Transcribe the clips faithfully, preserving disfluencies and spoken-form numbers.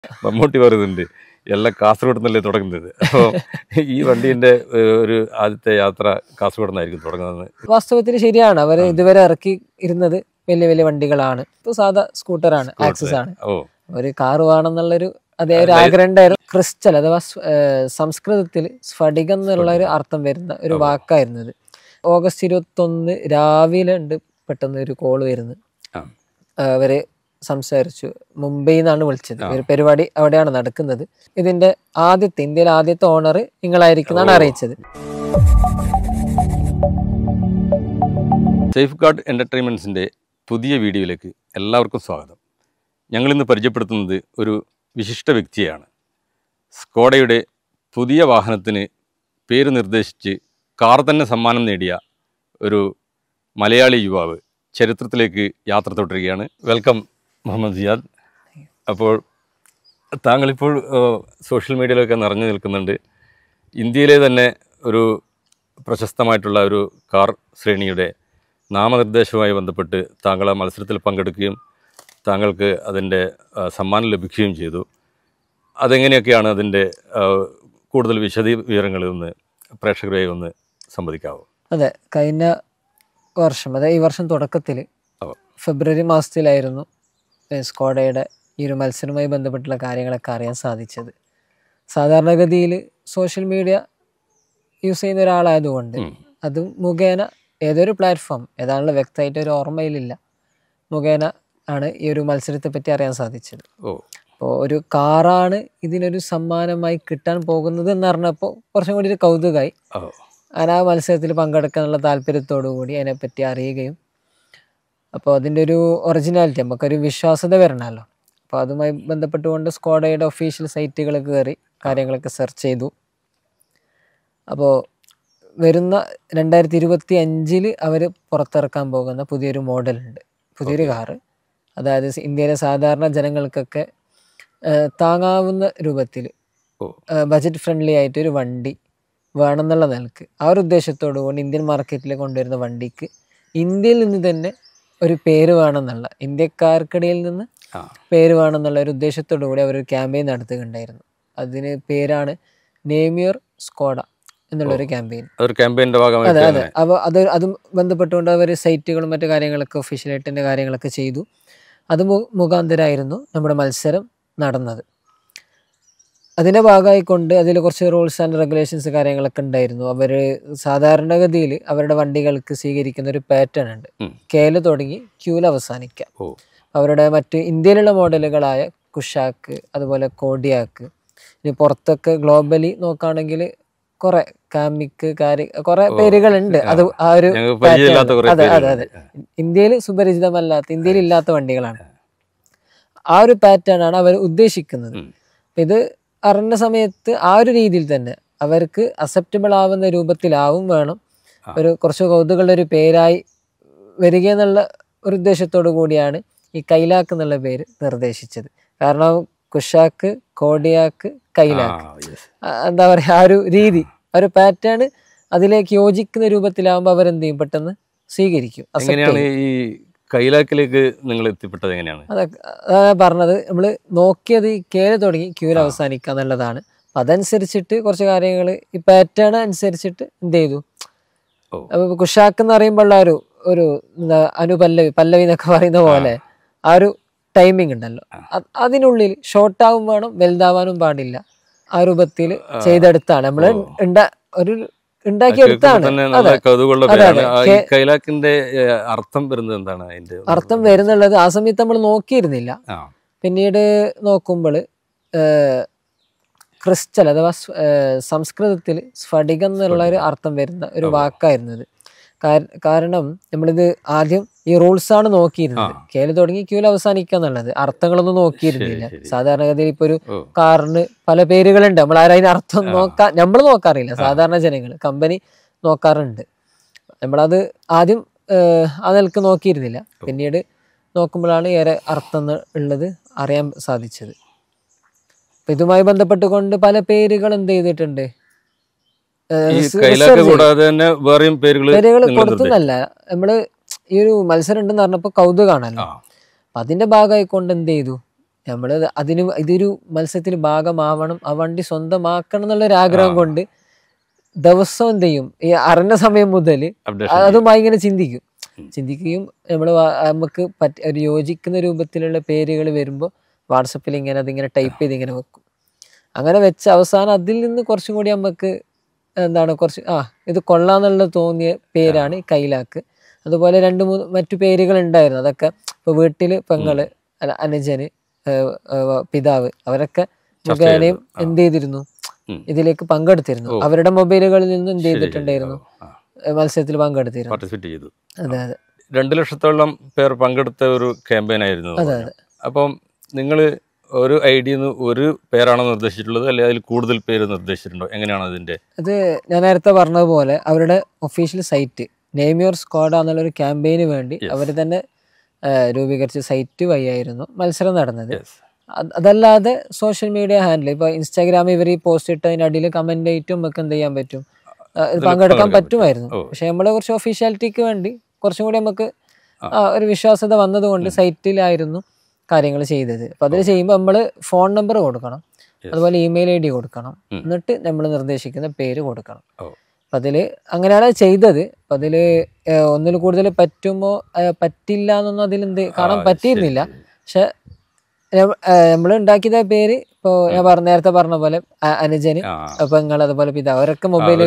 മമ്മൂട്ടി പറയുന്നുണ്ട് എല്ലാം കാസർഗോഡ് നിന്നല്ലേ തുടങ്ങുന്നത്. അപ്പോൾ ഈ വണ്ടീൻ്റെ ഒരു ആദ്യത്തെ യാത്ര കാസർഗോഡ് നിന്നായിരിക്കും തുടങ്ങുന്നത്. വാസ്തവത്തിൽ ശരിയാണ്. അവർ ഇതുവരെ ഇറക്കി ഇരുന്നത് വലിയ വലിയ വണ്ടികളാണ്. ഇപ്പോൾ സാധാ സ്കൂട്ടറാണ്, ആക്സസ് ആണ്. ഓ ഒരു കാറ് വേണമെന്നുള്ളൊരു അതേ ഒരു ആഗ്രഹം ഉണ്ടായിരുന്നു. ക്രിസ്റ്റൽ അഥവാ സംസ്കൃതത്തിൽ സ്ഫടികം എന്നുള്ള ഒരു അർത്ഥം വരുന്ന ഒരു വാക്കായിരുന്നത്. ഓഗസ്റ്റ് ഇരുപത്തൊന്ന് രാവിലെ ഉണ്ട് പെട്ടെന്ന് ഒരു കോള് വരുന്നത്. അവര് സംസാരിച്ചു, മുംബൈയിൽ നിന്നാണ് വിളിച്ചത്. ഒരു പരിപാടി അവിടെയാണ് നടക്കുന്നത്. ഇതിന്റെ ആദ്യത്തെ ഇന്ത്യയിലെ ആദ്യത്തെ ഓണർ നിങ്ങളായിരിക്കുന്നതാണ് അറിയിച്ചത്. സേഫ് ഗാർഡ് എൻ്റർടൈൻമെൻറ്റ്സിൻ്റെ പുതിയ വീഡിയോയിലേക്ക് എല്ലാവർക്കും സ്വാഗതം. ഞങ്ങളിന്ന് പരിചയപ്പെടുത്തുന്നത് ഒരു വിശിഷ്ട വ്യക്തിയാണ്. സ്കോഡയുടെ പുതിയ വാഹനത്തിന് പേര് നിർദ്ദേശിച്ച് കാർ തന്നെ സമ്മാനം നേടിയ ഒരു മലയാളി യുവാവ് ചരിത്രത്തിലേക്ക് യാത്ര തുടരുകയാണ്. വെൽക്കം മുഹമ്മദ് സിയാദ്. അപ്പോൾ താങ്കളിപ്പോൾ സോഷ്യൽ മീഡിയയിലൊക്കെ നിറഞ്ഞു നിൽക്കുന്നുണ്ട്. ഇന്ത്യയിലെ തന്നെ ഒരു പ്രശസ്തമായിട്ടുള്ള ഒരു കാർ ശ്രേണിയുടെ നാമനിർദ്ദേശവുമായി ബന്ധപ്പെട്ട് താങ്കൾ ആ മത്സരത്തിൽ പങ്കെടുക്കുകയും താങ്കൾക്ക് അതിൻ്റെ സമ്മാനം ലഭിക്കുകയും ചെയ്തു. അതെങ്ങനെയൊക്കെയാണ് അതിൻ്റെ കൂടുതൽ വിശദീകരണങ്ങളിൽ ഒന്ന് പ്രേക്ഷകരെ ഒന്ന് സംവദിക്കാവോ? അതെ, കഴിഞ്ഞ വർഷം അതായത് ഈ വർഷം തുടക്കത്തിൽ ഫെബ്രുവരി മാസത്തിലായിരുന്നു സ്കോഡയുടെ ഈ ഒരു മത്സരവുമായി ബന്ധപ്പെട്ടുള്ള കാര്യങ്ങളൊക്കെ അറിയാൻ സാധിച്ചത്. സാധാരണഗതിയിൽ സോഷ്യൽ മീഡിയ യൂസ് ചെയ്യുന്ന ഒരാളായതുകൊണ്ട് അത് മുഖേന ഏതൊരു പ്ലാറ്റ്ഫോം ഏതാണല്ലോ വ്യക്തമായിട്ട് ഒരു ഓർമ്മയിലില്ല മുഖേന ആണ് ഈ ഒരു മത്സരത്തെ പറ്റി അറിയാൻ സാധിച്ചത്. അപ്പോൾ ഒരു കാറാണ് ഇതിനൊരു സമ്മാനമായി കിട്ടാൻ പോകുന്നത് എന്ന് പറഞ്ഞപ്പോൾ കുറച്ചും കൂടി ഒരു കൗതുകമായി. ഞാൻ ആ മത്സരത്തിൽ പങ്കെടുക്കാനുള്ള താല്പര്യത്തോടു കൂടി അതിനെപ്പറ്റി അറിയുകയും അപ്പോൾ അതിൻ്റെ ഒരു ഒറിജിനാലിറ്റി നമുക്കൊരു വിശ്വാസ്യത വരണമല്ലോ. അപ്പോൾ അതുമായി ബന്ധപ്പെട്ടുകൊണ്ട് സ്കോഡയുടെ ഒഫീഷ്യൽ സൈറ്റുകൾ കയറി കാര്യങ്ങളൊക്കെ സെർച്ച് ചെയ്തു. അപ്പോൾ വരുന്ന രണ്ടായിരത്തി ഇരുപത്തി അഞ്ചിൽ അവർ പുറത്തിറക്കാൻ പോകുന്ന പുതിയൊരു മോഡലുണ്ട്, പുതിയൊരു കാറ്. അതായത് ഇന്ത്യയിലെ സാധാരണ ജനങ്ങൾക്കൊക്കെ താങ്ങാവുന്ന രൂപത്തിൽ ബജറ്റ് ഫ്രണ്ട്ലി ആയിട്ടൊരു വണ്ടി വേണമെന്നുള്ള നിലക്ക് ആ ഒരു ഉദ്ദേശത്തോടു കൊണ്ട് ഇന്ത്യൻ മാർക്കറ്റിൽ കൊണ്ടുവരുന്ന വണ്ടിക്ക് ഇന്ത്യയിൽ നിന്ന് തന്നെ ഒരു പേര് വേണമെന്നുള്ള, ഇന്ത്യക്കാർക്കിടയിൽ നിന്ന് പേര് വേണമെന്നുള്ള ഒരു ഉദ്ദേശത്തോടു കൂടി അവരൊരു ക്യാമ്പയിൻ നടത്തുകയുണ്ടായിരുന്നു. അതിന് പേരാണ് നെയിം യുവർ സ്കോഡ എന്നുള്ളൊരു ക്യാമ്പയിൻ. അതെ അതെ അപ്പോൾ അത് അതും ബന്ധപ്പെട്ടുകൊണ്ട് അവർ സൈറ്റുകളും മറ്റു കാര്യങ്ങളൊക്കെ ഒഫീഷ്യലായിട്ടിൻ്റെ കാര്യങ്ങളൊക്കെ ചെയ്തു. അത് മു മുഖാന്തരമായിരുന്നു നമ്മുടെ മത്സരം നടന്നത്. അതിൻ്റെ ഭാഗമായിക്കൊണ്ട് അതിൽ കുറച്ച് റൂൾസ് ആൻഡ് റെഗുലേഷൻസ് കാര്യങ്ങളൊക്കെ ഉണ്ടായിരുന്നു. അവർ സാധാരണഗതിയിൽ അവരുടെ വണ്ടികൾക്ക് സ്വീകരിക്കുന്ന ഒരു പാറ്റേൺ ഉണ്ട്. കെയിൽ തുടങ്ങി ക്യൂവിൽ അവസാനിക്കാം. അവരുടെ മറ്റ് ഇന്ത്യയിലുള്ള മോഡലുകളായ കുഷാക്ക് അതുപോലെ കോഡിയാക്ക്, ഇനി പുറത്തൊക്കെ ഗ്ലോബലി നോക്കുകയാണെങ്കിൽ കുറെ കാമിക്ക് കാര്യ കുറെ പേരുകളുണ്ട്. അത് ആ ഒരു അതെ അതെ അതെ ഇന്ത്യയിൽ സുപരിചിതമല്ലാത്ത, ഇന്ത്യയിൽ ഇല്ലാത്ത വണ്ടികളാണ്. ആ ഒരു പാറ്റേൺ ആണ് അവർ ഉദ്ദേശിക്കുന്നത്. ഇത് അറിഞ്ഞ സമയത്ത് ആ ഒരു രീതിയിൽ തന്നെ അവർക്ക് അക്സെപ്റ്റബിൾ ആവുന്ന രൂപത്തിലാവും വേണം ഒരു കുറച്ച് കൗതുകളുടെ ഒരു പേരായി വരിക എന്നുള്ള ഒരു ഉദ്ദേശത്തോടു കൂടിയാണ് ഈ കൈലാക്ക് എന്നുള്ള പേര് നിർദ്ദേശിച്ചത്. കാരണം കുഷാക്ക്, കോഡിയാക്ക്, കൈലാക്ക് എന്താ പറയുക ആ ഒരു രീതി, ആ ഒരു പാറ്റേൺ അതിലേക്ക് യോജിക്കുന്ന രൂപത്തിലാവുമ്പോൾ അവരെന്ത് ചെയ്യും, പെട്ടെന്ന് സ്വീകരിക്കും. ഈ കൈലാക്കിലേക്ക് നിങ്ങൾ എത്തിപ്പെട്ടത് എങ്ങനെയാണ്? അതെ അതാണ് പറഞ്ഞത്. നമ്മൾ നോക്കിയത് ഈ കേല് തുടങ്ങി ക്യൂവിൽ അവസാനിക്കുക എന്നുള്ളതാണ്. അപ്പം അതനുസരിച്ചിട്ട് കുറച്ച് കാര്യങ്ങൾ ഈ പാറ്റേൺ അനുസരിച്ചിട്ട് എന്ത് ചെയ്തു, അപ്പോൾ കുഷാക്ക് എന്ന് പറയുമ്പോൾ ഒരു ഒരു എന്താ അനുപല്ലവി പല്ലവി എന്നൊക്കെ പറയുന്ന പോലെ ആ ഒരു ടൈമിംഗ് ഉണ്ടല്ലോ, അതിനുള്ളിൽ ഷോർട്ടാവും വേണം, വലുതാവാനും പാടില്ല. ആ രൂപത്തിൽ ചെയ്തെടുത്താണ് നമ്മൾ ഉണ്ടാ ഒരു ഉണ്ടാക്കിയെടുത്താണ്. അർത്ഥം വരുന്നത് എന്താണ്? അർത്ഥം വരുന്നുള്ളത് ആ സമയത്ത് നമ്മൾ നോക്കിയിരുന്നില്ല. പിന്നീട് നോക്കുമ്പോൾ ക്രിസ്റ്റൽ അഥവാ സംസ്കൃതത്തിൽ സ്ഫടികം എന്നുള്ള ഒരു അർത്ഥം വരുന്ന ഒരു വാക്കായിരുന്നത്. കാരണം നമ്മളിത് ആദ്യം ഈ റൂൾസ് ആണ് നോക്കിയിരുന്നത്, കേല് തുടങ്ങി ക്യൂവിൽ അവസാനിക്കുക എന്നുള്ളത്. അർത്ഥങ്ങളൊന്നും നോക്കിയിരുന്നില്ല. സാധാരണഗതിയിൽ ഇപ്പൊ ഒരു കാറിന് പല പേരുകളുണ്ട്, നമ്മൾ ആരും അതിന് അർത്ഥം നോക്കാൻ നമ്മൾ നോക്കാറില്ല. സാധാരണ ജനങ്ങൾ കമ്പനി നോക്കാറുണ്ട്. നമ്മളത് ആദ്യം ആ നിലക്ക് നോക്കിയിരുന്നില്ല. പിന്നീട് നോക്കുമ്പോഴാണ് ഏറെ അർത്ഥം ഉള്ളത് അറിയാൻ സാധിച്ചത്. അപ്പൊ ഇതുമായി ബന്ധപ്പെട്ടുകൊണ്ട് പല പേരുകൾ എന്ത് ചെയ്തിട്ടുണ്ട്, പേരുകൾ കൊടുത്തുന്നല്ല, നമ്മള് ഈ ഒരു മത്സരം ഉണ്ടെന്ന് പറഞ്ഞപ്പോ കൗതുകാണല്ലോ. അതിന്റെ ഭാഗമായി കൊണ്ട് എന്ത് ചെയ്തു, നമ്മൾ അതിന് ഇതൊരു മത്സരത്തിൽ ഭാഗമാവണം, ആ വണ്ടി സ്വന്തമാക്കണം എന്നുള്ളൊരു ആഗ്രഹം കൊണ്ട് ദിവസം എന്ത് ചെയ്യും, ഈ അറിഞ്ഞ സമയം മുതൽ അതുമായി ഇങ്ങനെ ചിന്തിക്കും ചിന്തിക്കുകയും നമ്മൾ നമുക്ക് പറ്റ ഒരു യോജിക്കുന്ന രൂപത്തിലുള്ള പേരുകൾ വരുമ്പോൾ വാട്സപ്പിൽ ഇങ്ങനെ അതിങ്ങനെ ടൈപ്പ് ചെയ്ത് ഇങ്ങനെ വെക്കും. അങ്ങനെ വെച്ച് അവസാനം അതിൽ നിന്ന് കുറച്ചും കൂടി നമുക്ക് എന്താണ് കുറച്ച് ആ ഇത് കൊള്ളാന്നുള്ള തോന്നിയ പേരാണ് കൈലാക്ക്. അതുപോലെ രണ്ട് മൂന്ന് മറ്റു പേരുകൾ ഉണ്ടായിരുന്നു. അതൊക്കെ ഇപ്പോൾ വീട്ടിൽ പെങ്ങള്, അനുജന്, പിതാവ് അവരൊക്കെ മുഖേനയും എന്ത് ചെയ്തിരുന്നു, ഇതിലേക്ക് പങ്കെടുത്തിരുന്നു. അവരുടെ മൊബൈലുകളിൽ നിന്നും എന്ത് ചെയ്തിട്ടുണ്ടായിരുന്നു, മത്സരത്തിൽ പങ്കെടുത്തിരുന്നു. അതെ അതെ രണ്ടു ലക്ഷത്തോളം പേർ പങ്കെടുത്ത ഒരു ക്യാമ്പയിൻ ആയിരുന്നു. അതെ അതെ അപ്പം നിങ്ങൾ ഒരു ഐഡിയിൽ ഒരു പേരാണോ നിർദ്ദേശിച്ചിട്ടുള്ളത്, അല്ലെങ്കിൽ അതിൽ കൂടുതൽ പേര് നിർദ്ദേശിച്ചിട്ടുണ്ടോ? എങ്ങനെയാണ് അതിന്റെ? അത് ഞാൻ നേരത്തെ പറഞ്ഞതുപോലെ അവരുടെ official site name your squad എന്നുള്ളൊരു ക്യാമ്പയിന് വേണ്ടി അവർ തന്നെ രൂപീകരിച്ച സൈറ്റ് വഴിയായിരുന്നു മത്സരം നടന്നത്. അതല്ലാതെ സോഷ്യൽ മീഡിയ ഹാൻഡിൽ ഇപ്പോൾ ഇൻസ്റ്റാഗ്രാമിൽ ഇവർ ഈ പോസ്റ്റ് ഇട്ടതിനടിയിൽ കമന്റ് ആയിട്ടും നമുക്ക് എന്ത് ചെയ്യാൻ പറ്റും, പങ്കെടുക്കാൻ പറ്റുമായിരുന്നു. പക്ഷെ നമ്മളെ കുറച്ച് ഒഫീഷ്യാലിറ്റിക്ക് വേണ്ടി കുറച്ചും കൂടി നമുക്ക് ഒരു വിശ്വാസ്യത വന്നതുകൊണ്ട് സൈറ്റിലായിരുന്നു കാര്യങ്ങൾ ചെയ്തത്. അപ്പം അതിൽ ചെയ്യുമ്പോൾ നമ്മൾ ഫോൺ നമ്പർ കൊടുക്കണം, അതുപോലെ ഇമെയിൽ ഐ ഡി കൊടുക്കണം, എന്നിട്ട് നമ്മൾ നിർദ്ദേശിക്കുന്ന പേര് കൊടുക്കണം. അപ്പം അതിൽ അങ്ങനെയാണ് ചെയ്തത്. അപ്പം അതിൽ ഒന്നിൽ കൂടുതൽ പറ്റുമോ പറ്റില്ല എന്നൊന്നും അതിൽ എന്ത് കാണാൻ പറ്റിയിരുന്നില്ല. പക്ഷെ നമ്മൾ ഉണ്ടാക്കിയ പേര് ഇപ്പോ ഞാൻ പറഞ്ഞ നേരത്തെ പറഞ്ഞ പോലെ അനുജന്, പെങ്ങൾ, അതുപോലെ പിതാവ് അവരൊക്കെ മൊബൈൽ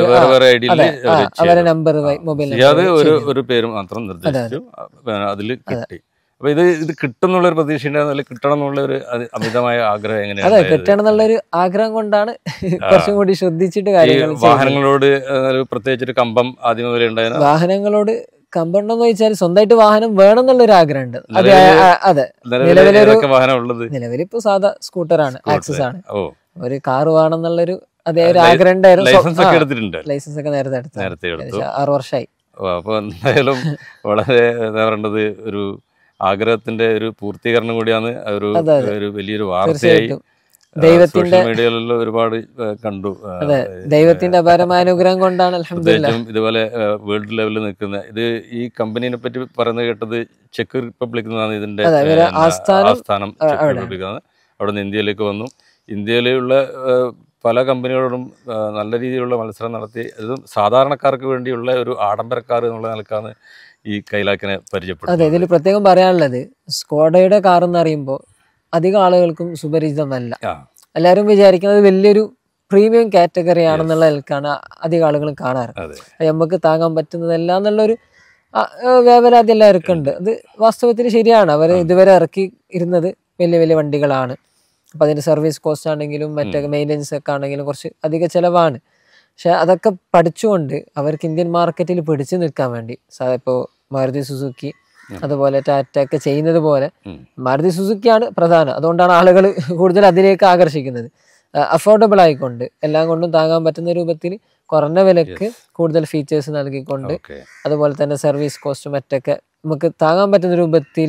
അവരെ നമ്പർ മൊബൈൽ ഒരു പേര് മാത്രം നിർദ്ദേശിച്ചു. അതിൽ കിട്ടി. അപ്പൊ ഇത് ഇത് കിട്ടുന്നുള്ള ഒരു പ്രതീക്ഷ ഉണ്ടായിരുന്നില്ല, കിട്ടണം എന്നുള്ള ഒരു അമിതമായ ആഗ്രഹം എങ്ങനെയാണ്? അതെ, കിട്ടണം എന്നുള്ളൊരു ആഗ്രഹം കൊണ്ടാണ് കുറച്ചും കൂടി ശ്രദ്ധിച്ചിട്ട് കാര്യങ്ങൾ. വാഹനങ്ങളോട് പ്രത്യേകിച്ചൊരു കമ്പം ആദ്യം മുതലേ ഉണ്ടായിരുന്നു. വാഹനങ്ങളോട് കമ്പുണ്ടോന്ന് ചോദിച്ചാൽ സ്വന്തമായിട്ട് വാഹനം വേണം എന്നുള്ളൊരു ആഗ്രഹം ഉണ്ട്. അതെ അതെ നിലവിലൊരു നിലവിൽ ഇപ്പൊ സാധാ സ്കൂട്ടറാണ്, ആക്സസ് ആണ്. ഒരു കാറ് വേണം എന്നുള്ളൊരു അതേ ഒരു ആഗ്രഹം ഉണ്ടായിരുന്നു. ലൈസൻസ് ഒക്കെ നേരത്തെ എടുത്തു, ആറു വർഷമായി. അപ്പൊ എന്തായാലും വളരെ എന്താ പറയേണ്ടത്, ഒരു ആഗ്രഹത്തിന്റെ ഒരു പൂർത്തീകരണം കൂടിയാണ്. ഒരു ഒരു വലിയൊരു വാർത്തയായി ദൈവത്തിന്റെ മീഡിയയിലെല്ലാം ഒരുപാട് കണ്ടു. അതെ, ദൈവത്തിന്റെ അപാരമായ അനുഗ്രഹം കൊണ്ടാണ് അൽഹംദുലില്ലാഹ് ഇതുപോലെ വേൾഡ് ലെവലിൽ നിൽക്കുന്ന ഇത്. ഈ കമ്പനീനെ പറ്റി പറയുന്നത് കേട്ടത് ചെക്ക് റിപ്പബ്ലിക് എന്നാണ് ഇതിന്റെ ആസ്ഥാനം. ചെക്ക് റിപ്പബ്ലിക് ആണ്. അവിടെ നിന്ന് ഇന്ത്യയിലേക്ക് വന്നു. ഇന്ത്യയിലുള്ള പല കമ്പനികളോടും നല്ല രീതിയിലുള്ള മത്സരം നടത്തി. അതും സാധാരണക്കാർക്ക് വേണ്ടിയുള്ള ഒരു ആഡംബരക്കാർ എന്നുള്ള നിലക്കാണ് ഈ കൈലാക്കിനെ പരിചയപ്പെടുന്നത്. അതെ, ഇതിൽ പ്രത്യേകം പറയാനുള്ളത് സ്കോഡയുടെ കാർ എന്ന് പറയുമ്പോൾ അധികം ആളുകൾക്കും സുപരിചിതമല്ല. എല്ലാവരും വിചാരിക്കുന്നത് വലിയൊരു പ്രീമിയം കാറ്റഗറി ആണെന്നുള്ള നിലക്കാണ് അധികം ആളുകളും കാണാറ്. നമുക്ക് താങ്ങാൻ പറ്റുന്നതല്ല എന്നുള്ളൊരു വേവലാതി എല്ലാവർക്കും ഉണ്ട്. അത് വാസ്തവത്തിൽ ശരിയാണ്. അവർ ഇതുവരെ ഇറക്കി ഇരുന്നത് വലിയ വലിയ വണ്ടികളാണ്. അപ്പം അതിൻ്റെ സർവീസ് കോസ്റ്റ് ആണെങ്കിലും മറ്റേ മെയിൻ്റനൻസ് ഒക്കെ ആണെങ്കിലും കുറച്ച് അധിക ചിലവാണ്. പക്ഷെ അതൊക്കെ പഠിച്ചുകൊണ്ട് അവർക്ക് ഇന്ത്യൻ മാർക്കറ്റിൽ പിടിച്ചു നിൽക്കാൻ വേണ്ടി ഇപ്പോൾ മാരുതി സുസുക്കി അതുപോലെ ടാറ്റ ഒക്കെ ചെയ്യുന്നത് പോലെ മാരുതി സുസുക്കിയാണ് പ്രധാനം. അതുകൊണ്ടാണ് ആളുകൾ കൂടുതൽ അതിലേക്ക് ആകർഷിക്കുന്നത്. അഫോർഡബിൾ ആയിക്കൊണ്ട് എല്ലാം കൊണ്ടും താങ്ങാൻ പറ്റുന്ന രൂപത്തിൽ കുറഞ്ഞ വിലക്ക് കൂടുതൽ ഫീച്ചേഴ്സ് നൽകിക്കൊണ്ട് അതുപോലെ തന്നെ സർവീസ് കോസ്റ്റ് മറ്റൊക്കെ നമുക്ക് താങ്ങാൻ പറ്റുന്ന രൂപത്തിൽ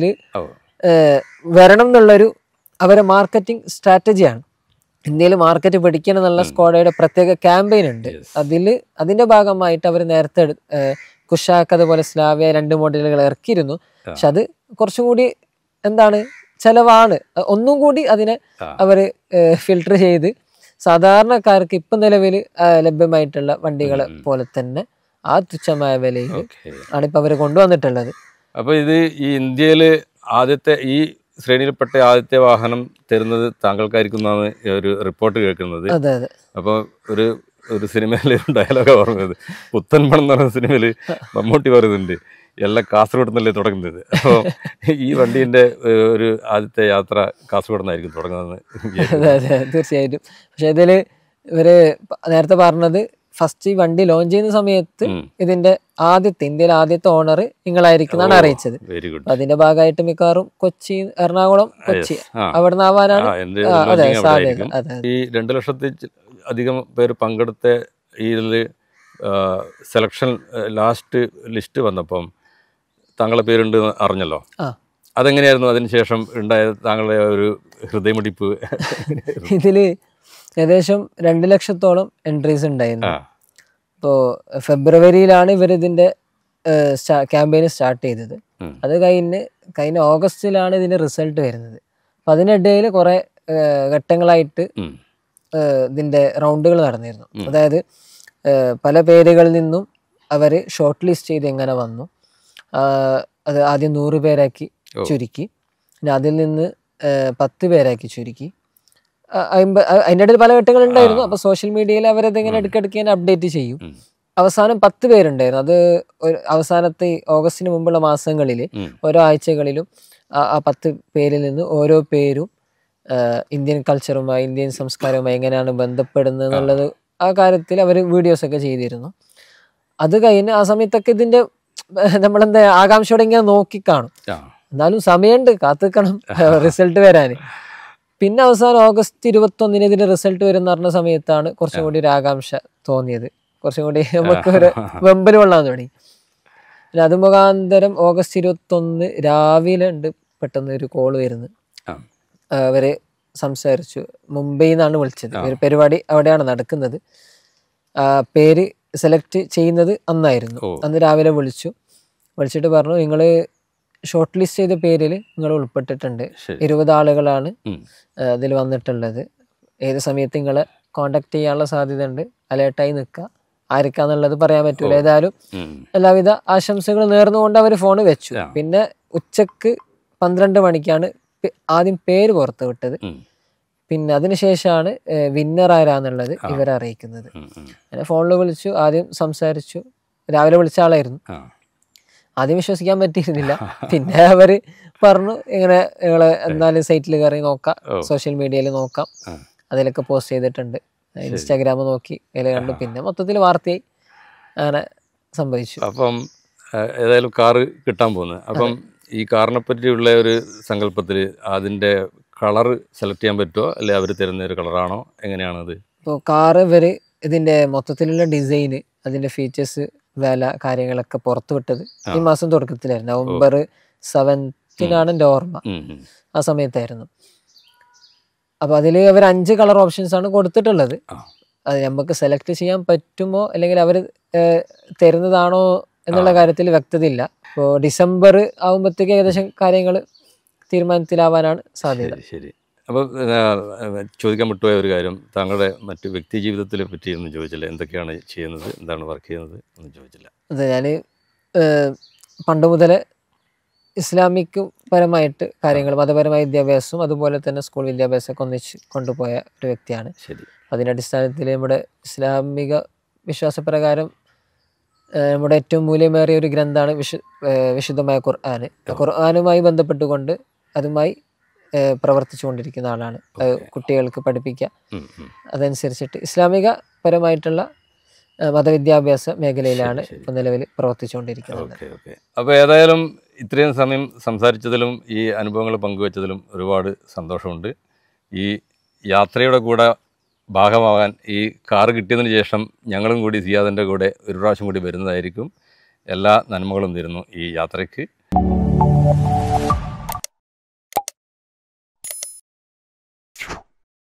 വരണം എന്നുള്ളൊരു അവരെ മാർക്കറ്റിംഗ് സ്ട്രാറ്റജിയാണ്. ഇന്ത്യയിൽ മാർക്കറ്റ് പിടിക്കണം എന്നുള്ള സ്ക്വാഡയുടെ പ്രത്യേക ക്യാമ്പയിൻ ഉണ്ട്. അതിൽ അതിന്റെ ഭാഗമായിട്ട് അവർ നേരത്തെ കുഷാക്ക് അതുപോലെ സ്ലാവിയ രണ്ട് മോഡലുകൾ ഇറക്കിയിരുന്നു. പക്ഷെ അത് കുറച്ചും കൂടി എന്താണ് ചെലവാണ്. ഒന്നും കൂടി അതിനെ അവർ ഫിൽട്ടർ ചെയ്ത് സാധാരണക്കാർക്ക് ഇപ്പം നിലവിൽ ലഭ്യമായിട്ടുള്ള വണ്ടികളെ പോലെ തന്നെ ആ തുച്ഛമായ വിലയിൽ ആണ് ഇപ്പം അവർ കൊണ്ടുവന്നിട്ടുള്ളത്. അപ്പോൾ ഇത് ഈ ഇന്ത്യയിൽ ആദ്യത്തെ ഈ ശ്രേണിയിൽപ്പെട്ട ആദ്യത്തെ വാഹനം തരുന്നത് താങ്കൾക്കായിരിക്കും എന്നാണ് ഒരു റിപ്പോർട്ട് കേൾക്കുന്നത്. അതെ അതെ. അപ്പോൾ ഒരു ഒരു സിനിമയിൽ ഡയലോഗ് ഓർമ്മത്, പുത്തൻ പണം എന്ന് പറയുന്ന സിനിമയിൽ മമ്മൂട്ടി പറയുന്നുണ്ട്, എല്ലാം കാസർഗോഡ് നിന്നല്ലേ തുടങ്ങുന്നത്. അപ്പോൾ ഈ വണ്ടീൻ്റെ ഒരു ആദ്യത്തെ യാത്ര കാസർഗോഡ് നിന്നായിരിക്കും തുടങ്ങുന്നത്. അതെ അതെ തീർച്ചയായിട്ടും. പക്ഷെ ഇതിൽ ഇവർ നേരത്തെ പറഞ്ഞത് ഫസ്റ്റ് ഈ വണ്ടി ലോഞ്ച് ചെയ്യുന്ന സമയത്ത് ഇതിന്റെ ആദ്യത്തെ ഇന്ത്യയിലെ ആദ്യത്തെ ഓണർ നിങ്ങളായിരിക്കും അറിയിച്ചത്. അതിന്റെ ഭാഗമായിട്ട് മിക്കവാറും കൊച്ചി, എറണാകുളം, കൊച്ചി അവിടെ നിന്നാവാനാണ് അതെ സാധ്യത. ഈ രണ്ടു ലക്ഷത്തി അധികം പേര് പങ്കെടുത്ത ഇതിൽ സെലക്ഷൻ ലാസ്റ്റ് ലിസ്റ്റ് വന്നപ്പം താങ്കളുടെ പേരുണ്ട് അറിഞ്ഞല്ലോ. അതെങ്ങനെയായിരുന്നു അതിനുശേഷം ഉണ്ടായ താങ്കളുടെ ഒരു ഹൃദയമിടിപ്പ്? ഇതില് ഏകദേശം രണ്ട് ലക്ഷത്തോളം എൻട്രീസ് ഉണ്ടായിരുന്നു. ഇപ്പോൾ ഫെബ്രുവരിയിലാണ് ഇവർ ഇതിന്റെ ക്യാമ്പയിൻ സ്റ്റാർട്ട് ചെയ്തത്. അത് കഴിഞ്ഞ് കഴിഞ്ഞ ഓഗസ്റ്റിലാണ് ഇതിന്റെ റിസൾട്ട് വരുന്നത്. അപ്പം അതിനിടയിൽ കുറേ ഘട്ടങ്ങളായിട്ട് ഇതിൻ്റെ റൗണ്ടുകൾ നടന്നിരുന്നു. അതായത് പല പേരുകളിൽ നിന്നും അവർ ഷോർട്ട് ലിസ്റ്റ് ചെയ്ത് എങ്ങനെ വന്നു, അത് ആദ്യം നൂറ് പേരാക്കി ചുരുക്കി, പിന്നെ അതിൽ നിന്ന് പത്ത് പേരാക്കി ചുരുക്കി, അമ്പ അതിൻ്റെ ഇടയിൽ പല ഘട്ടങ്ങളുണ്ടായിരുന്നു. അപ്പോൾ സോഷ്യൽ മീഡിയയിൽ അവരതെങ്ങനെ ഇടയ്ക്കിടയ്ക്ക് തന്നെ അപ്ഡേറ്റ് ചെയ്യും. അവസാനം പത്ത് പേരുണ്ടായിരുന്നു. അത് ഒരു അവസാനത്തെ ഓഗസ്റ്റിന് മുമ്പുള്ള മാസങ്ങളിൽ ഓരോ ആഴ്ചകളിലും ആ പത്ത് പേരിൽ നിന്ന് ഓരോ പേരും ഇന്ത്യൻ കൾച്ചറുമായി ഇന്ത്യൻ സംസ്കാരവുമായി എങ്ങനെയാണ് ബന്ധപ്പെടുന്നത് എന്നുള്ളത് ആ കാര്യത്തിൽ അവർ വീഡിയോസൊക്കെ ചെയ്തിരുന്നു. അത് കഴിഞ്ഞ് ആ സമയത്തൊക്കെ ഇതിൻ്റെ നമ്മളെന്താ ആകാംക്ഷയോടെ ഇങ്ങനെ നോക്കിക്കാണും. എന്നാലും സമയമുണ്ട്, കാത്തിക്കണം റിസൾട്ട് വരാൻ. പിന്നെ അവസാനം ഓഗസ്റ്റ് ഇരുപത്തൊന്നിന് ഇതിൻ്റെ റിസൾട്ട് വരുന്ന പറഞ്ഞ സമയത്താണ് കുറച്ചും കൂടി ഒരു ആകാംക്ഷ തോന്നിയത്. കുറച്ചും കൂടി നമുക്ക് ഒരു വെമ്പൽ കൊള്ളാൻ തുടങ്ങി. പിന്നെ അത് മുഖാന്തരം ഓഗസ്റ്റ് ഇരുപത്തൊന്ന് രാവിലെ ഉണ്ട് പെട്ടെന്ന് ഒരു കോള് വരുന്നത്. അവര് സംസാരിച്ചു, മുംബൈയിൽ നിന്നാണ് വിളിച്ചത്. ഒരു പരിപാടി അവിടെയാണ് നടക്കുന്നത്. പേര് സെലക്ട് ചെയ്യുന്നത് അന്നായിരുന്നു. അന്ന് രാവിലെ വിളിച്ചു. വിളിച്ചിട്ട് പറഞ്ഞു, നിങ്ങൾ ഷോർട്ട് ലിസ്റ്റ് ചെയ്ത പേരിൽ നിങ്ങൾ ഉൾപ്പെട്ടിട്ടുണ്ട്. ഇരുപത് ആളുകളാണ് അതിൽ വന്നിട്ടുള്ളത്. ഏത് സമയത്ത് നിങ്ങളെ കോണ്ടാക്ട് ചെയ്യാനുള്ള സാധ്യത ഉണ്ട്. അലേർട്ടായി നിൽക്കുക. ആർക്കാന്നുള്ളത് പറയാൻ പറ്റൂല. ഏതായാലും എല്ലാവിധ ആശംസകൾ നേർന്നുകൊണ്ട് അവർ ഫോൺ വെച്ചു. പിന്നെ ഉച്ചക്ക് പന്ത്രണ്ട് മണിക്കാണ് ആദ്യം പേര് പുറത്ത് വിട്ടത്. പിന്നെ അതിനുശേഷമാണ് വിന്നർ ആരാന്നുള്ളത് ഇവരെ അറിയിക്കുന്നത്. അങ്ങനെ ഫോണിൽ വിളിച്ചു, ആദ്യം സംസാരിച്ചു. രാവിലെ വിളിച്ച ആളായിരുന്നു. ആദ്യം വിശ്വസിക്കാൻ പറ്റിയിരുന്നില്ല. പിന്നെ അവര് പറഞ്ഞു, ഇങ്ങനെ നിങ്ങള് എന്തായാലും സൈറ്റിൽ കയറി നോക്കാം, സോഷ്യൽ മീഡിയയിൽ നോക്കാം, അതിലൊക്കെ പോസ്റ്റ് ചെയ്തിട്ടുണ്ട്. ഇൻസ്റ്റാഗ്രാം നോക്കി അതിൽ കണ്ടു. പിന്നെ മൊത്തത്തിൽ വാർത്തയായി അങ്ങനെ സംഭവിച്ചു. അപ്പം ഏതായാലും കാറ് കിട്ടാൻ പോകുന്നത്. അപ്പം ഈ കാറിനെ പറ്റിയുള്ള ഒരു സങ്കല്പത്തിൽ അതിൻ്റെ കളർ സെലക്ട് ചെയ്യാൻ പറ്റുമോ, അല്ലെ അവർ തരുന്ന ഒരു കളറാണോ, എങ്ങനെയാണത്? ഇപ്പോൾ കാറ് ഇവർ ഇതിൻ്റെ മൊത്തത്തിലുള്ള ഡിസൈന്, അതിൻ്റെ ഫീച്ചേഴ്സ്, വില, കാര്യങ്ങളൊക്കെ പുറത്തു വിട്ടത് ഈ മാസം തുടക്കത്തിലായിരുന്നു. നവംബർ സെവൻത്തിനാണ് എൻ്റെ ഓർമ്മ, ആ സമയത്തായിരുന്നു. അപ്പോൾ അതിൽ അവർ അഞ്ച് കളർ ഓപ്ഷൻസ് ആണ് കൊടുത്തിട്ടുള്ളത്. അത് നമുക്ക് സെലക്ട് ചെയ്യാൻ പറ്റുമോ അല്ലെങ്കിൽ അവർ തരുന്നതാണോ എന്നുള്ള കാര്യത്തിൽ വ്യക്തതയില്ല. ഇപ്പോൾ ഡിസംബർ ആകുമ്പോഴത്തേക്ക് ഏകദേശം കാര്യങ്ങൾ തീരുമാനത്തിലാവാനാണ് സാധ്യത. ശരി. അപ്പോൾ ചോദിക്കാൻ വിട്ടുപോയ ഒരു കാര്യം, താങ്കളുടെ മറ്റു വ്യക്തി ജീവിതത്തിനെ പറ്റി ഒന്നും ചോദിച്ചില്ല. എന്തൊക്കെയാണ് ചെയ്യുന്നത്, എന്താണ് വർക്ക് ചെയ്യുന്നത് ഒന്നും ചോദിച്ചില്ല. അതെ, ഞാൻ പണ്ട് മുതലേ ഇസ്ലാമിക് പരമായിട്ട് കാര്യങ്ങൾ, മതപരമായ വിദ്യാഭ്യാസവും അതുപോലെ തന്നെ സ്കൂൾ വിദ്യാഭ്യാസമൊക്കെ ഒന്നിച്ച് കൊണ്ടുപോയ ഒരു വ്യക്തിയാണ്. ശരി. അതിൻ്റെ അടിസ്ഥാനത്തിൽ നമ്മുടെ ഇസ്ലാമിക വിശ്വാസപ്രകാരം നമ്മുടെ ഏറ്റവും മൂല്യമേറിയ ഒരു ഗ്രന്ഥമാണ് വിശു വിശുദ്ധമായ ഖുർആൻ. ഖുർആനുമായി ബന്ധപ്പെട്ടുകൊണ്ട് അതുമായി പ്രവർത്തിച്ചു കൊണ്ടിരിക്കുന്ന ആളാണ്. കുട്ടികൾക്ക് പഠിപ്പിക്കുക, അതനുസരിച്ചിട്ട് ഇസ്ലാമിക പരമായിട്ടുള്ള മതവിദ്യാഭ്യാസ മേഖലയിലാണ് ഇപ്പോൾ നിലവിൽ പ്രവർത്തിച്ചുകൊണ്ടിരിക്കുന്നത്. അപ്പോൾ ഏതായാലും ഇത്രയും സമയം സംസാരിച്ചതിലും ഈ അനുഭവങ്ങൾ പങ്കുവച്ചതിലും ഒരുപാട് സന്തോഷമുണ്ട്. ഈ യാത്രയുടെ കൂടെ ഭാഗമാകാൻ ഈ കാറ് കിട്ടിയതിന് ശേഷം ഞങ്ങളും കൂടി സിയാദിൻ്റെ കൂടെ ഒരു പ്രാവശ്യം കൂടി വരുന്നതായിരിക്കും. എല്ലാ നന്മകളും തരുന്നു ഈ യാത്രയ്ക്ക്.